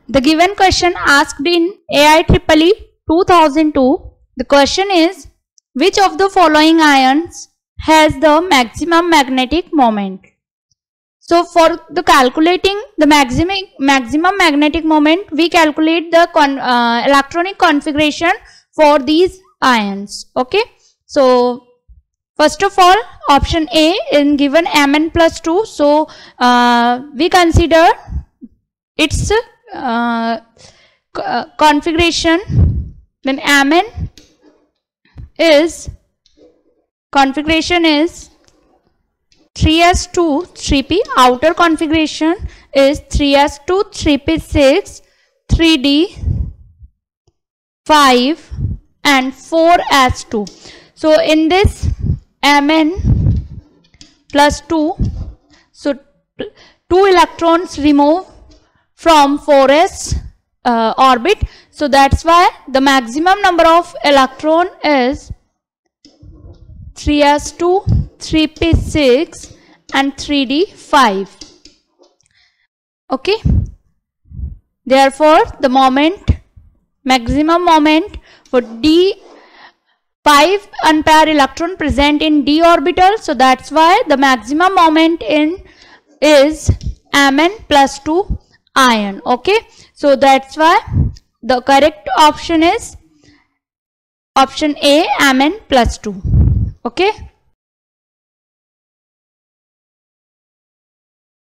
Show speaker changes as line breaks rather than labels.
The given question asked in AIEEE 2002, the question is, which of the following ions has the maximum magnetic moment? So for the calculating the maximum magnetic moment, we calculate the electronic configuration for these ions. Okay, so first of all, option A in given Mn plus 2. So we consider its configuration. Then Mn is configuration is 3s2 3p. Outer configuration is 3s2 3p6 3d 5 and 4s2. So in this Mn plus 2, so 2 electrons remove from 4s orbit. So that's why the maximum number of electron is 3s2 3p6 and 3d5. Okay, therefore the maximum moment for d 5 unpaired electron present in d orbital. So that's why the maximum moment is Mn plus 2 ion. Okay, so that's why the correct option is option A, Mn plus 2. Okay.